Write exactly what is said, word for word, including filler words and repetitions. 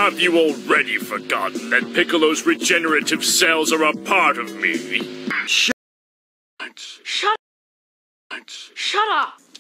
Have you already forgotten that Piccolo's regenerative cells are a part of me? Shut. Shut. Shut up.